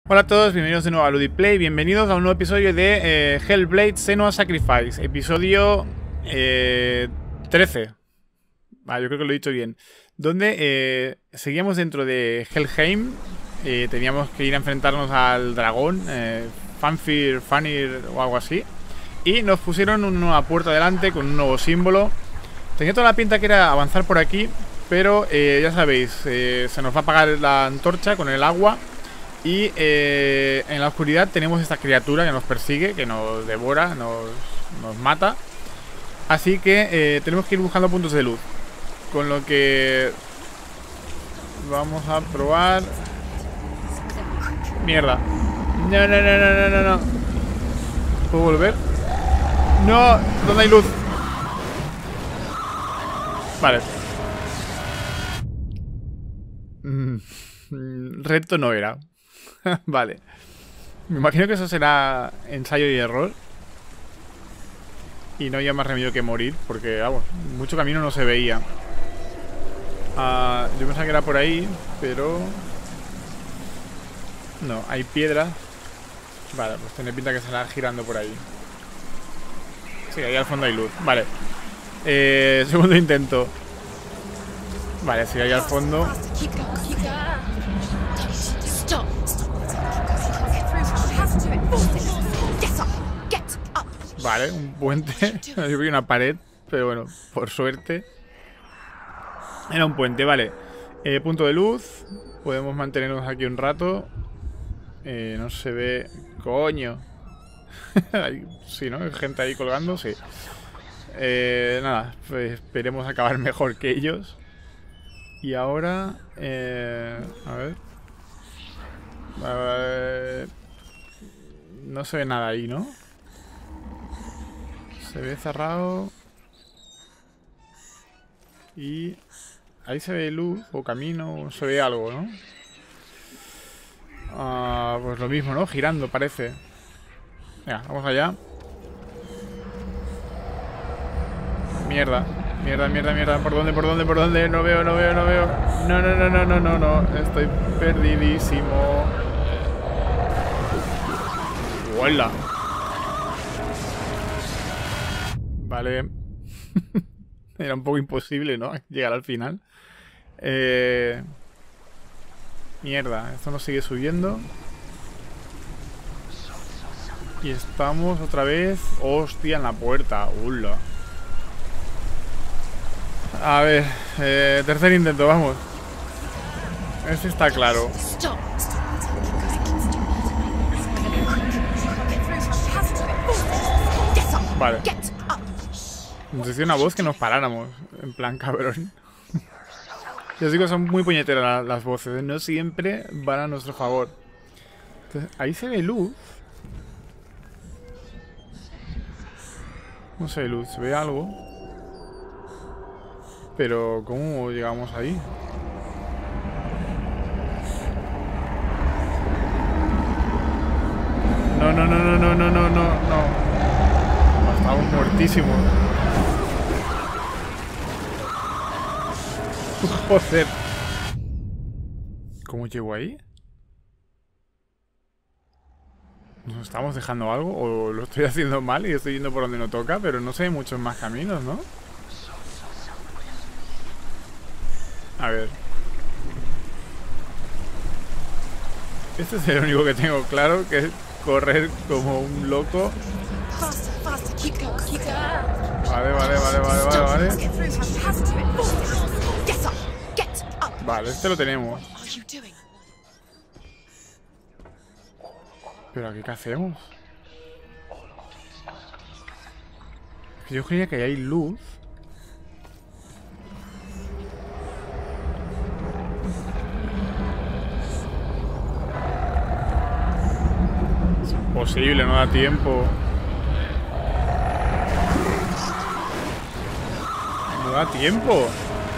Hola a todos, bienvenidos de nuevo a Ludiplay, bienvenidos a un nuevo episodio de Hellblade: Senua's Sacrifice, episodio 13. Yo creo que lo he dicho bien. Donde seguíamos dentro de Helheim, teníamos que ir a enfrentarnos al dragón, Fanir o algo así. Y nos pusieron una puerta delante con un nuevo símbolo. Tenía toda la pinta que era avanzar por aquí, pero ya sabéis, se nos va a apagar la antorcha con el agua. Y en la oscuridad tenemos esta criatura que nos persigue, que nos devora, nos mata. Así que tenemos que ir buscando puntos de luz. Con lo que vamos a probar. Mierda. No. ¿Puedo volver? No, ¿dónde hay luz? Vale. Recto no era. Vale. Me imagino que eso será ensayo y error. Y no había más remedio que morir, porque, vamos, mucho camino no se veía. Yo pensaba que era por ahí, pero... no, hay piedras. Vale, pues tiene pinta que se va girando por ahí. Sí, ahí al fondo hay luz. Vale. Segundo intento. Vale, sí, ahí al fondo. Vale, un puente. Yo vi una pared, pero bueno, por suerte era un puente, vale. Punto de luz. Podemos mantenernos aquí un rato. No se ve... ¡Coño! Sí, ¿no? Hay gente ahí colgando, sí. Nada, pues esperemos acabar mejor que ellos. Y ahora... a ver... no se ve nada ahí, ¿no? Se ve cerrado. Y... ahí se ve luz o camino, se ve algo, ¿no? Pues lo mismo, ¿no? Girando, parece. Venga, vamos allá. Mierda. Mierda. ¿Por dónde? No veo. No. Estoy perdidísimo. ¡Hola! Vale. Era un poco imposible, ¿no? Llegar al final. Mierda, esto nos sigue subiendo. Y estamos otra vez... ¡Hostia! En la puerta. ¡Hula! A ver, tercer intento, vamos. Este está claro. Vale. Nos decía una voz que nos paráramos. En plan, cabrón. Ya os digo, son muy puñeteras las voces. No siempre van a nuestro favor. Entonces, ahí se ve luz. No se ve luz, se ve algo. Pero, ¿cómo llegamos ahí? No. Estamos muertísimos. Joder. ¿Cómo llego ahí? ¿Nos estamos dejando algo? ¿O lo estoy haciendo mal y estoy yendo por donde no toca? Pero no sé, hay muchos más caminos, ¿no? A ver. Este es el único que tengo claro, que es correr como un loco. Vale. Vale, este lo tenemos. ¿Pero aquí qué hacemos? Yo creía que ahí hay luz. Es imposible, no da tiempo. No da tiempo.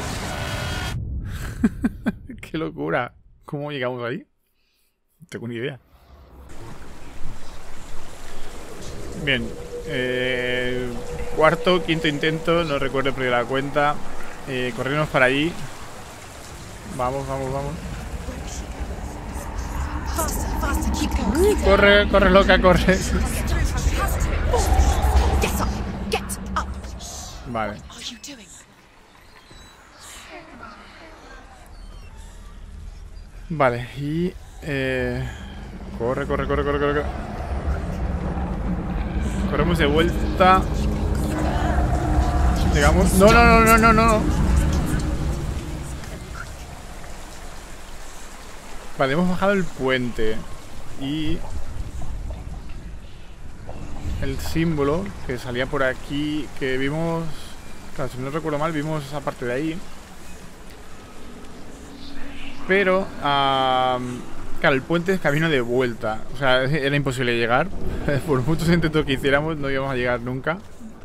Qué locura. ¿Cómo llegamos ahí? No tengo ni idea. Bien. Cuarto, quinto intento. No recuerdo perder la cuenta. Corrernos para allí. Vamos. Corre, corre, loca, corre. Vale. Vale, y... corre, corre, corre, corre, corre. Corremos de vuelta. Llegamos... No, no, no, no, no, no. Vale, hemos bajado el puente. Y... el símbolo que salía por aquí, que vimos... Claro, si no recuerdo mal, vimos esa parte de ahí. Pero... claro, el puente es camino de vuelta. O sea, era imposible llegar. Por muchos intentos que hiciéramos, no íbamos a llegar nunca.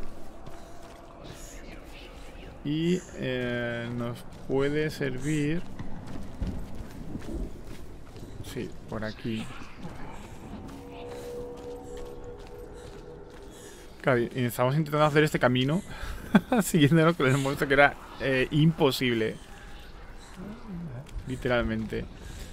Y nos puede servir... Sí, por aquí. Claro, y estamos intentando hacer este camino siguiéndolo con el monstruo, que era imposible. Literalmente.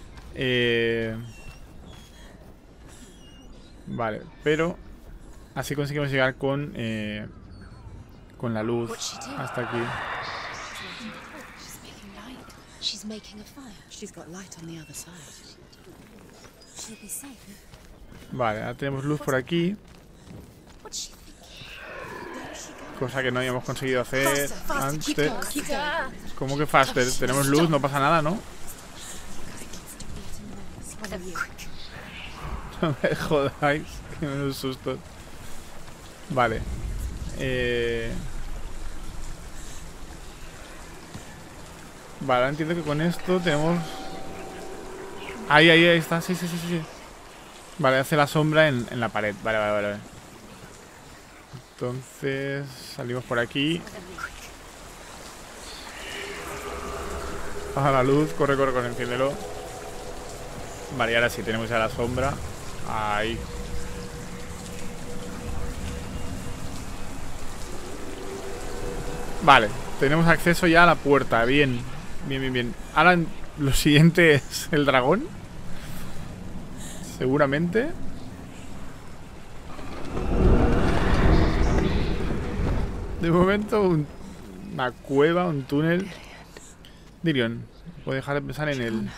Vale, pero así conseguimos llegar con la luz hasta aquí. Vale, ahora tenemos luz por aquí. Cosa que no habíamos conseguido hacer antes. ¿Cómo que faster? Tenemos luz, no pasa nada, ¿no? No me jodáis, que me da un susto. Vale. Vale, ahora entiendo que con esto tenemos... Ahí está, sí. Vale, hace la sombra en la pared. Vale. Entonces, salimos por aquí. Baja la luz, corre, enciéndelo. Vale, y ahora sí, tenemos ya la sombra. Ahí. Vale, tenemos acceso ya a la puerta. Bien. Ahora lo siguiente es el dragón. Seguramente. De momento una cueva, un túnel. Dirion, puedo dejar de pensar en él.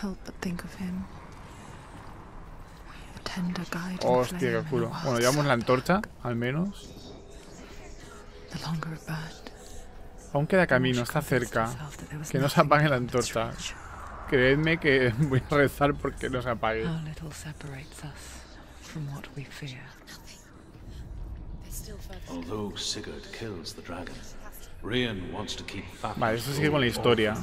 Hostia, qué oscuro. Bueno, llevamos la antorcha, al menos. Aún queda camino, está cerca. Que no se apague la antorcha. Creedme que voy a rezar porque no se apague. Although Sigurd kills the dragon, Rian wants to keep Fafnir. Vale, esto sigue con la historia.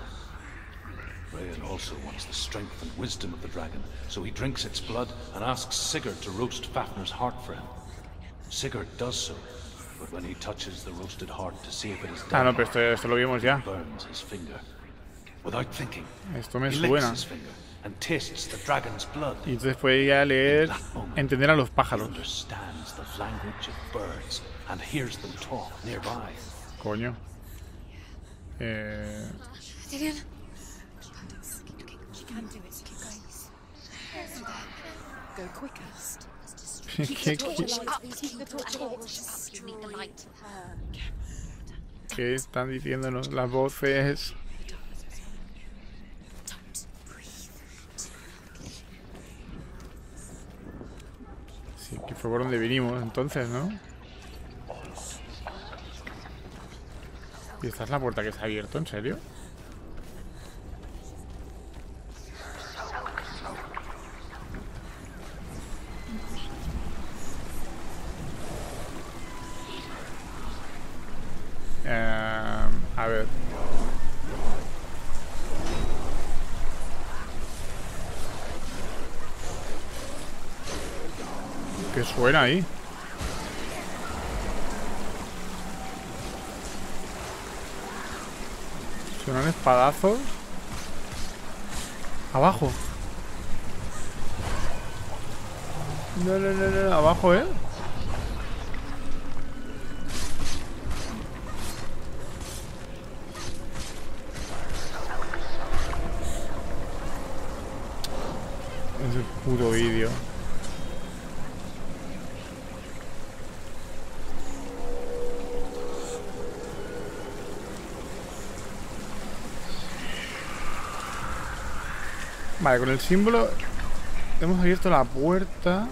Rian also wants the strength and wisdom of the dragon, so he drinks its blood and asks Sigurd to roast Fafnir's heart for him. Sigurd does so, but when he touches the roasted heart to see if it is dead, Ah, no, pero esto lo vimos ya. burns his finger. Without thinking, Esto me he licks suena. his finger and tastes the dragon's blood. Y entonces puede ir a leer, entender a los He pájaros. understands the language of birds and hears them talk nearby. Coño. Dillion? You can do it. Keep going. Go quicker. ¿Qué están diciéndonos las voces? Sí, que fue por donde vinimos entonces, ¿no? ¿Y esta es la puerta que se ha abierto? ¿En serio? A ver. ¿Qué suena ahí? Suenan espadazos. Abajo. No, abajo, ¿eh? puto vídeo. Vale, con el símbolo hemos abierto la puerta.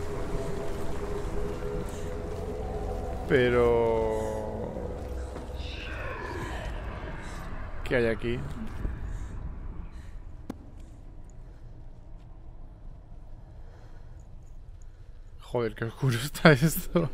Pero... ¿qué hay aquí? Joder, qué oscuro está esto.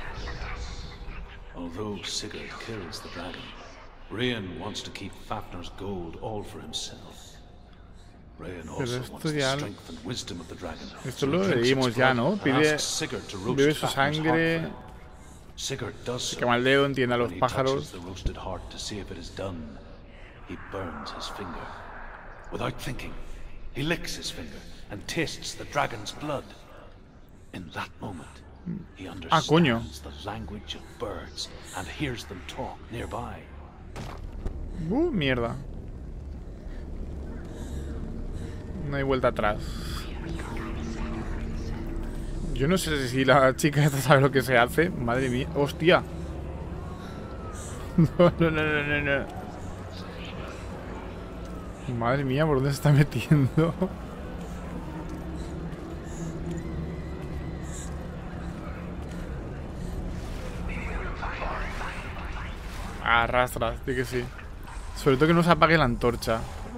Although Sigurd kills the dragon, Rian wants to keep Fafnir's gold all for himself. Rian also esto wants the ya- strength and wisdom of the dragon. Esto so he lo drinks leímos its ya, blood ¿no? and Pide- asks Sigurd to roast bebe su Fafnir's heart sangre, for him. Sigurd does so, quema el dedo, entiende a but los when he pájaros. touches the roasted heart to see if it is done, he burns his finger. Without thinking, he licks his finger and tastes the dragon's blood. In that moment, he coño. understands the language of birds and hears them talk nearby. Mierda. No hay vuelta atrás. Yo no sé si la chica esta sabe lo que se hace. Madre mía. ¡Hostia! No, no, no, no, no, no. Madre mía, ¿por dónde se está metiendo? Arrastras, sí que sí. Sobre todo que no se apague la antorcha.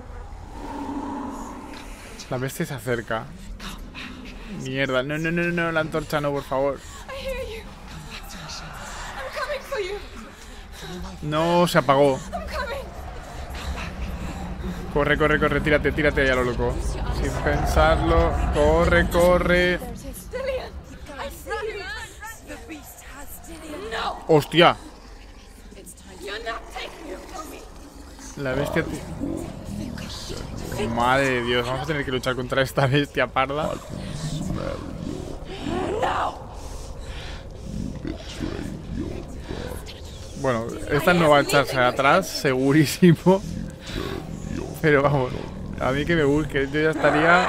La bestia se acerca. Mierda, no, no, no, no, la antorcha no, por favor. I hear you. I'm coming for you. No, se apagó. I'm coming. Corre, corre, corre, tírate, tírate ya lo loco. Sin pensarlo, corre, corre. Dillian, I see you. The beast has Dillian. No, ¡Hostia! you're not taking it from me. La bestia... Madre de Dios, vamos a tener que luchar contra esta bestia parda. Bueno, esta no va a echarse atrás, segurísimo. Pero vamos, a mí que me busque, yo ya estaría...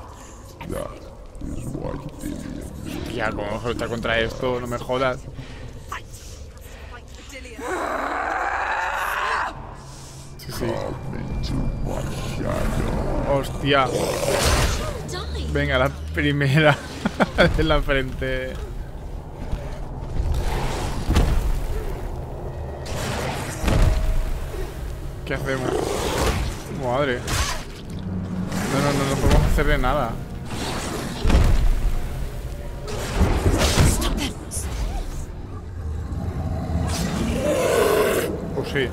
Hostia, ¿cómo vamos a luchar contra esto? No me jodas. Sí, sí. Hostia. Venga, la primera en la frente. ¿Qué hacemos? Madre. No, no, no, no podemos hacerle nada. Pues sí.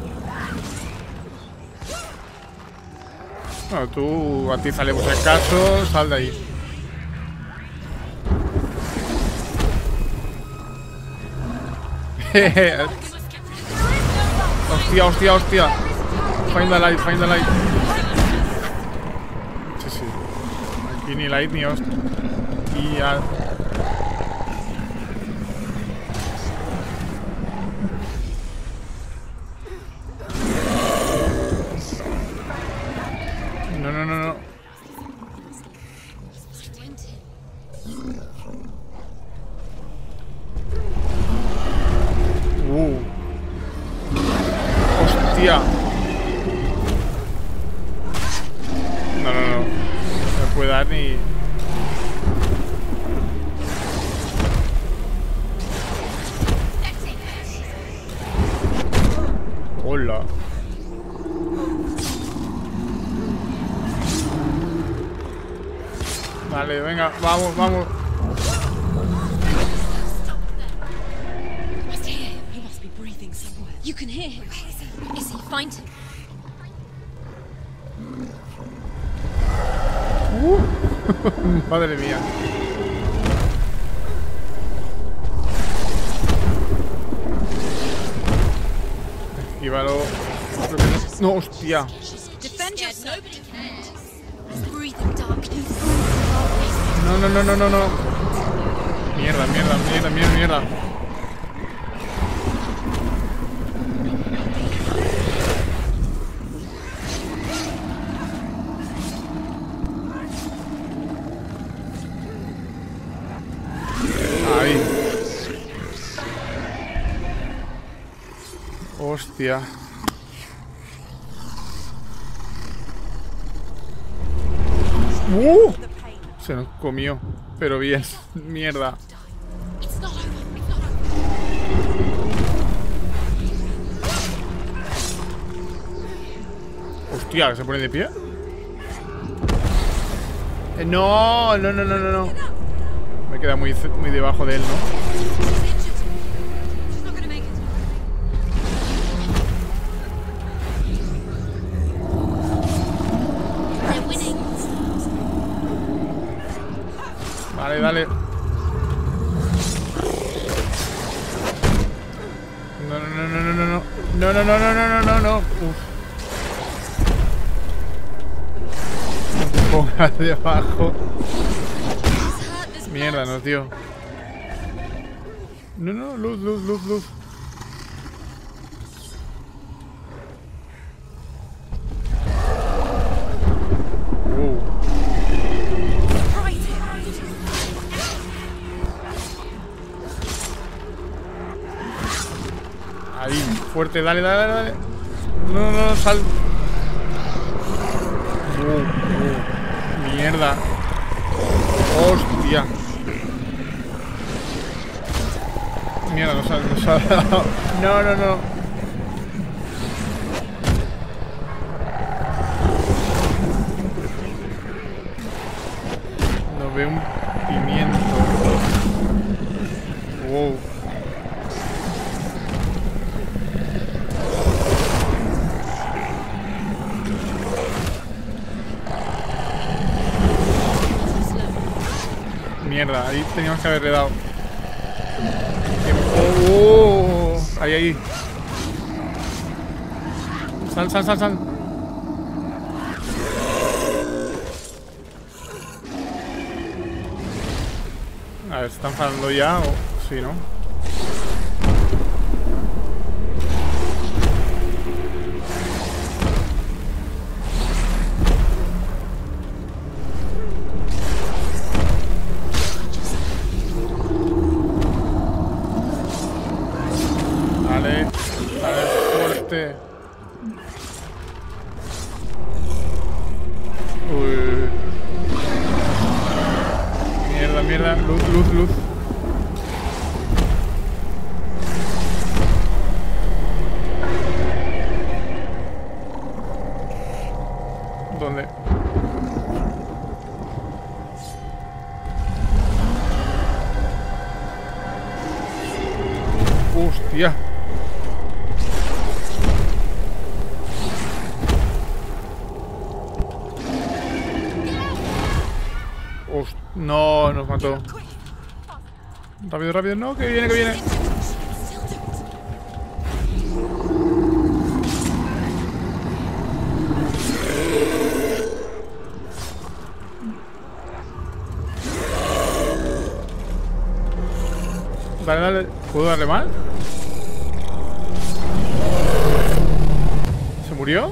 Bueno, tú, a ti sale por si acaso, sal de ahí. Hostia, hostia, hostia. Find the light, find the light. Sí, sí. Aquí ni light ni hostia. Y ya. No, no, no, no. Hostia. No, no, no. No me puede dar ni... Hola. Vale, venga, vamos, vamos. He must be breathing somewhere. You can hear him. Where is he? Find him. Madre mía. Esquívalo. Creo que no. No, hostia. Defend yourself. He's breathing darkness. No, no, no, no, no, no. Mierda, mierda, mierda, mierda, mierda. Hostia. The pain. Se nos comió. Pero bien. Mierda. It's not over. It's not over. Hostia, ¿que se pone de pie? No, no, no, no, no, no. Me queda muy debajo de él, ¿no? She's not gonna make it. They're winning. Vale, dale. No, no, no, no, no, no, no. No, no, no, no, no, no, no, no. Uf. Ponga debajo. Mierda, no, tío. No, no, luz, luz, luz, luz. Right here. Ahí, fuerte, dale, dale, dale. No, no, no, sal. Mierda. Hostia. Mierda, no sal, no sal. No, no, no. No veo un pimiento. Wow. Mierda, ahí teníamos que haberle dado. ¡Oh! Ahí, ahí. Sal, sal, sal, sal. A ver, ¿se están falando ya o...? Sí, ¿no? Dale, dale fuerte. Uy. Mierda, mierda. Luz, luz, luz. ¿Dónde? Hostia. No, nos mató. Rápido, rápido. No, que viene, que viene. Still do it. Dale, dale. ¿Puedo darle más? ¿Se murió?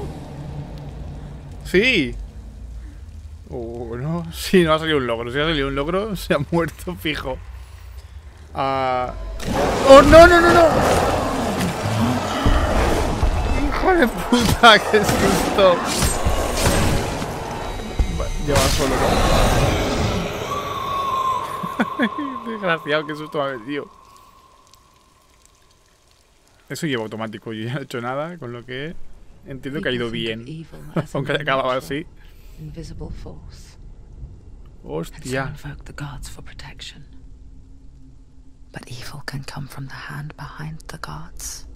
Sí. Oh, no. Sí, no ha salido un logro. Si ha salido un logro, se ha muerto fijo. ¡Oh, no, no, no, no! ¡Hijo de puta! ¡Qué susto! Lleva solo, ¿no? Desgraciado, qué susto me ha metido. Eso lleva automático. Yo ya no he hecho nada, con lo que entiendo que ha ido bien. Aunque haya acabado así. Invisible force. And so Hostia. invoke the gods for protection. But evil can come from the hand behind the gods.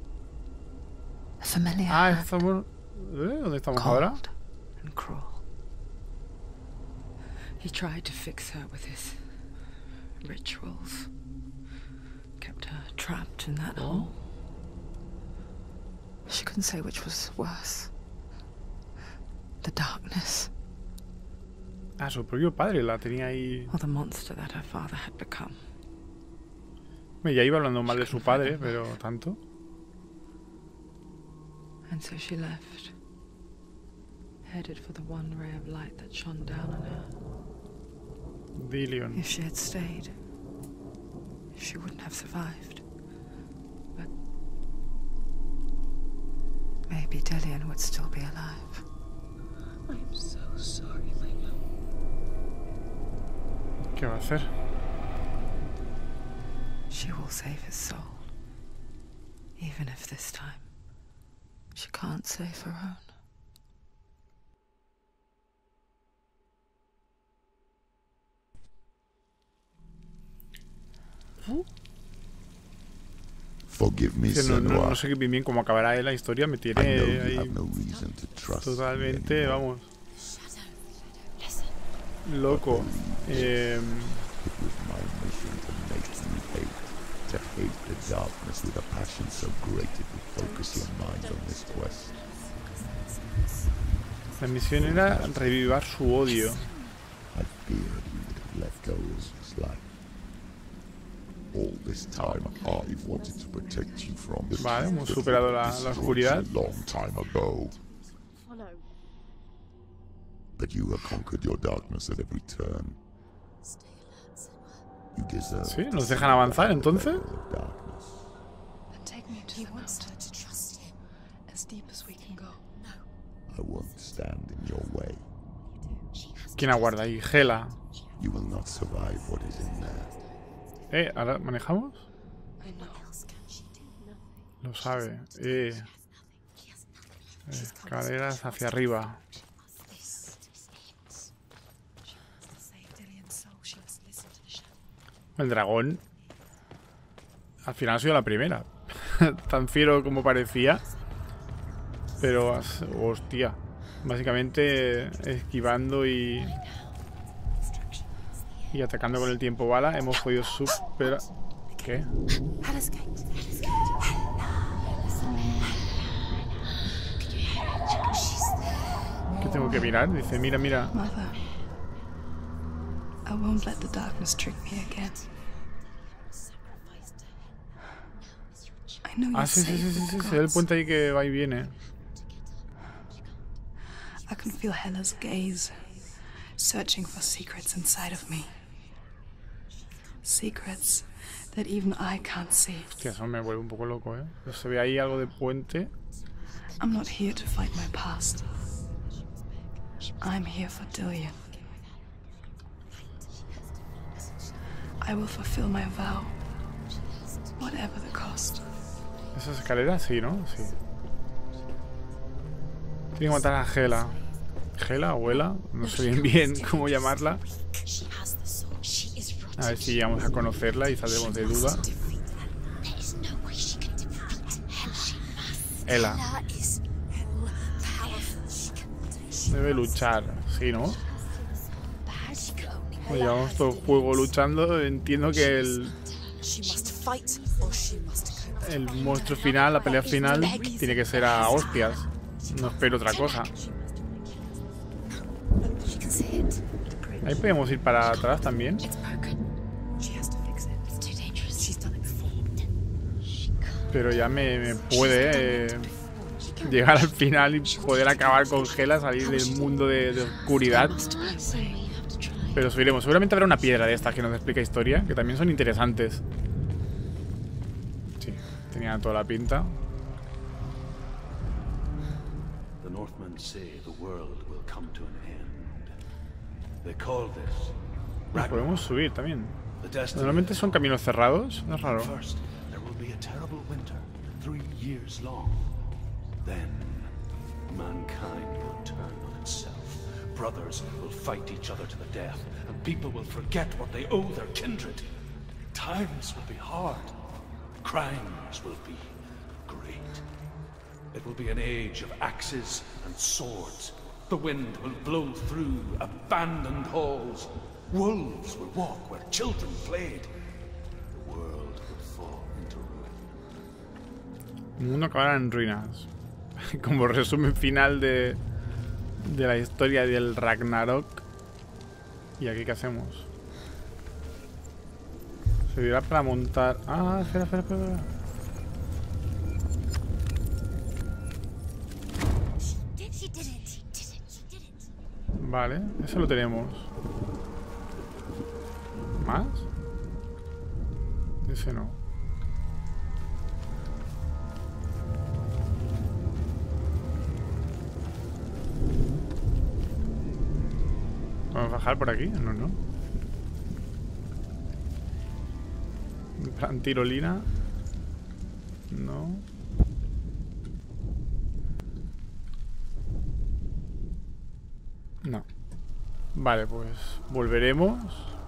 A familiar Ah, hand, estamos... ¿Dónde estamos ahora? cold and cruel. He tried to fix her with his rituals. Kept her trapped in that hole. She couldn't say which was worse. The darkness, Ah, su propio padre la tenía ahí. or the monster that her father had become. Ya iba hablando mal de su padre, pero tanto. And so she left, headed for the one ray of light that shone down on her. Dillion. If she had stayed, she wouldn't have survived. But maybe Dillion would still be alive. I am so sorry, my love. ¿Qué va a hacer? She will save his soul. Even if this time she can't save her own. Forgive me, Que no Senua. sé bien cómo acabará la historia. Me I tiene know you ahí have no reason to trust totalmente, me anymore. vamos, Listen. loco. It was my mission to make you hate the darkness with a passion so great it would focus your mind on this quest. La misión era revivir su odio. I feared you would have let go of this life. All this time, I've wanted to protect you from the Vale, hemos that superado la destroyed oscuridad. you a long time ago. Follow. But you have conquered your darkness at every turn. Stay alert, Senua. You deserve. Sí, nos dejan avanzar entonces. Darkness. Then take me to He the wants mountain, her to trust him. as deep as we can go. No. I won't stand in your way. She has ¿Quién aguarda ahí? Gela. You will not survive what is in there. ¿Ahora manejamos? I know. What else can she do? Nothing. Lo sabe. She has nothing. She's come Escaleras hacia arriba. This is it. She wants to save Dillion's soul. She must listen to the shadow. El dragón. Al final ha sido la primera. Tan fiero como parecía. Pero, hostia. Básicamente esquivando y atacando con el tiempo bala. Hemos podido superar. ¿Qué? Hela's gate. ¿Qué tengo que mirar? Dice, mira, mira. Mother, I won't let the darkness trick me again. I know you'll Ah, sí, sí, save sí, sí, the sí. Se ve el gods. puente ahí que va y viene. I can feel Hela's gaze, searching for secrets inside of me. Secrets that even I can't see. Hostia, eso me vuelve un poco loco, ¿eh? Pero se ve ahí algo de puente. I'm not here to fight my past. I'm here for Dillion. I will fulfill my vow, whatever the cost. ¿Esas escaleras? Sí, ¿no? Sí. Tiene que matar a Gela. ¿Gela? ¿Abuela? No sé bien cómo llamarla. She has the sword. She is rotten. A ver si llegamos a conocerla y saldremos de duda. Defeat her. There is no way she can defeat Hela. She must. Ela. Hela is powerful. She can Debe luchar, sí, ¿no? bad. She can only Pues llevamos todo el juego luchando. Entiendo que She must fight or she must cope. el monstruo final, la pelea final, tiene que ser a hostias. No espero otra cosa. She can see it. Ahí podemos ir para atrás también. It's broken. She has to fix it. It's too dangerous. She's done it before. She can't. Pero ya me puede llegar al final y poder acabar con Gela, salir del mundo de oscuridad. Pero subiremos. Seguramente habrá una piedra de estas que nos explica historia, que también son interesantes. Sí, tenía toda la pinta. The Northmen say the world will come to an end. They call this Nos Ragnarok. podemos subir también. The destiny Normalmente son caminos cerrados. Es raro. First, there will be a terrible winter, 3 years long. Then, mankind will turn on itself. Brothers will fight each other to the death, and people will forget what they owe their kindred. Times will be hard. Crimes will be great. It will be an age of axes and swords. The wind will blow through abandoned halls. Wolves will walk where children played. The world will fall into ruin. El mundo acabará en ruinas. Como resumen final de la historia del Ragnarok. ¿Y aquí qué hacemos? Servirá para montar... Ah, espera, espera, espera. She did it. She did it. She did it. Vale, eso lo tenemos. ¿Más? Ese no. ¿Podemos bajar por aquí? No, no. En plan tirolina. No. No. Vale, pues volveremos.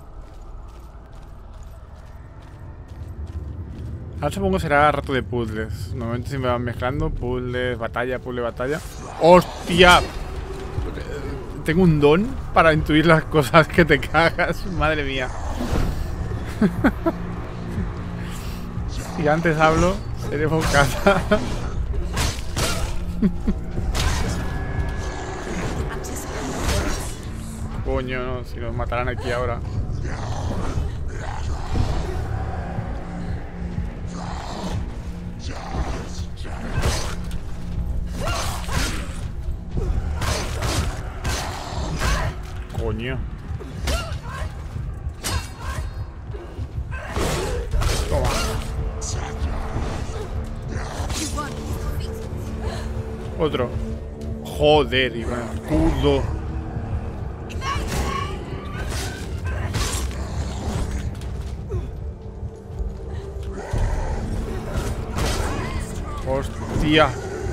Ahora supongo que será rato de puzzles. Normalmente se me van mezclando puzzles, batalla, puzzle, batalla. ¡Hostia! Tengo un don para intuir las cosas que te cagas. Madre mía. Si antes hablo, seré bocata. Coño, no, si nos matarán aquí ahora. Coño. Toma. Otro. Joder, y con el escudo. Hostia.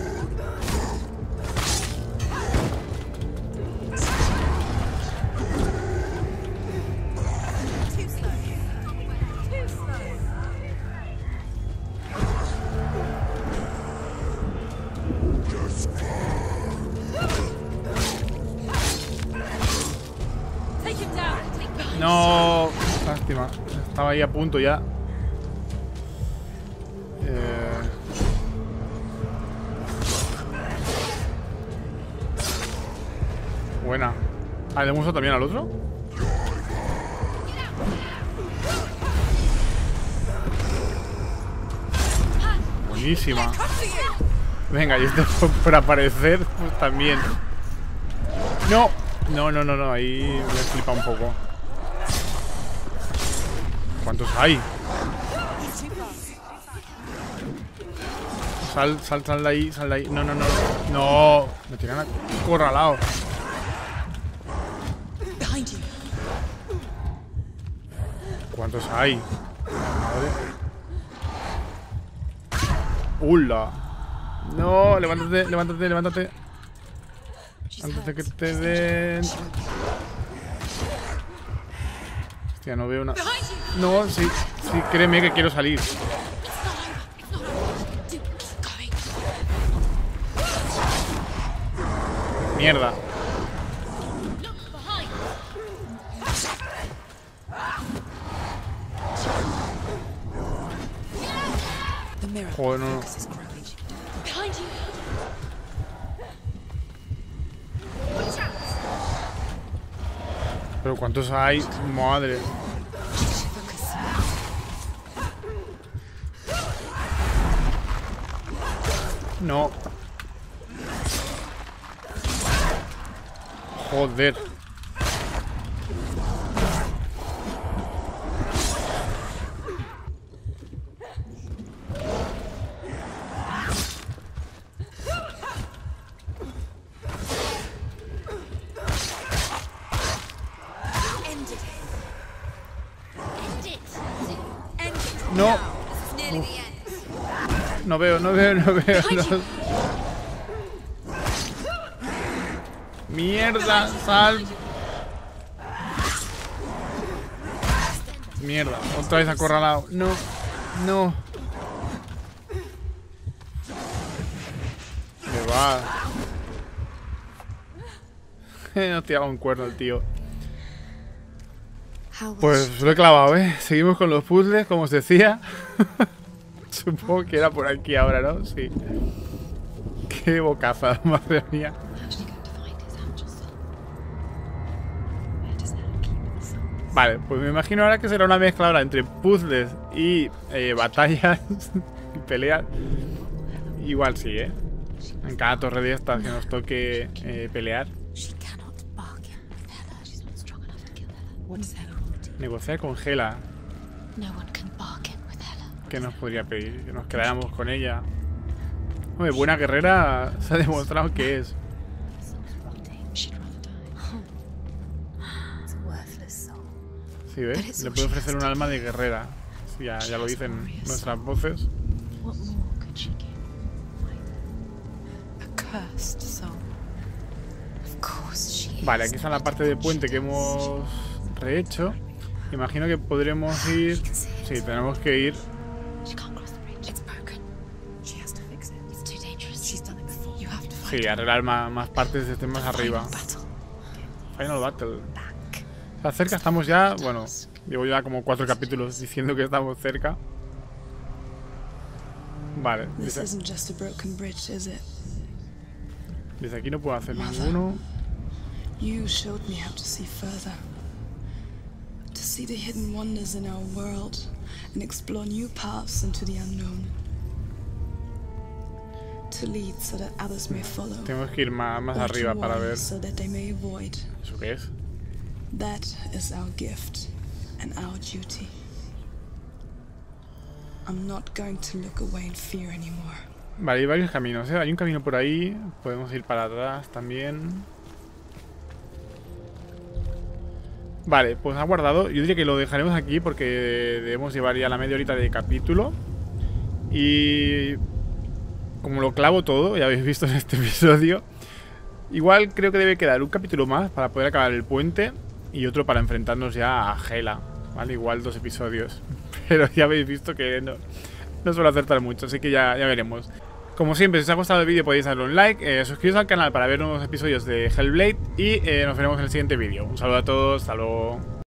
No, lástima. Estaba ahí a punto ya. Buena. Ah, ¿le hemos dado también al otro? Buenísima. Venga, y este por aparecer, pues también. No. No, ahí me flipa un poco. ¿Cuántos hay? Sal de ahí, sal de ahí. No. No, me tiran acorralado. ¿Cuántos hay? Madre. ¡Hula! No, levántate. Antes de que te den. Hostia, no veo una. No, sí, créeme que quiero salir. Mierda. Joder, no. Pero ¿cuántos hay? Madre. No. Joder. No. No veo. No. Mierda, sal. Mierda, otra vez acorralado. No. Me va. Nos tiraba un cuerno el tío. Pues lo he clavado, ¿eh? Seguimos con los puzzles, como os decía. Supongo que era por aquí ahora, ¿no? Sí. Qué bocaza, madre mía. Vale, pues me imagino ahora que será una mezcla ahora entre puzzles y batallas y peleas. Igual sí, ¿eh? En cada torre de estas que nos toque pelear. Negociar con Hela. ¿Qué nos podría pedir? Que nos quedáramos con ella. Hombre, buena guerrera se ha demostrado que es. Sí, ¿ves? Le puede ofrecer un alma de guerrera. Sí, ya lo dicen nuestras voces. What more could she give? A cursed soul. Of course she is. Vale, aquí está la parte de puente que hemos rehecho. Imagino que podremos ir... Sí, tenemos que ir... She can't cross the bridge. It's broken. She has to fix it. It's too dangerous. She's done it before. You have to fight. Sí, arreglar más partes desde más arriba. Final Battle. O sea, cerca estamos ya... Bueno, llevo ya como 4 capítulos diciendo que estamos cerca. Vale, This isn't just a broken bridge, is it? desde aquí no puedo hacer ninguno. You showed me how to see further. To see the hidden wonders in our world and explore new paths into the unknown. To lead so that others may follow. Tenemos que ir más Or to arriba para warn ver... so that they may avoid. ¿Eso qué es? That is our gift and our duty. I'm not going to look away in fear anymore. Vale, hay varios caminos, ¿eh? Hay un camino por ahí. Podemos ir para atrás también. Vale, pues ha guardado. Yo diría que lo dejaremos aquí porque debemos llevar ya la media horita de capítulo. Y... como lo clavo todo, ya habéis visto en este episodio, igual creo que debe quedar un capítulo más para poder acabar el puente y otro para enfrentarnos ya a Hela, ¿vale? Igual 2 episodios. Pero ya habéis visto que no suelo acertar mucho, así que ya veremos. Como siempre, si os ha gustado el vídeo podéis darle un like, suscribiros al canal para ver nuevos episodios de Hellblade y nos veremos en el siguiente vídeo. Un saludo a todos, hasta luego.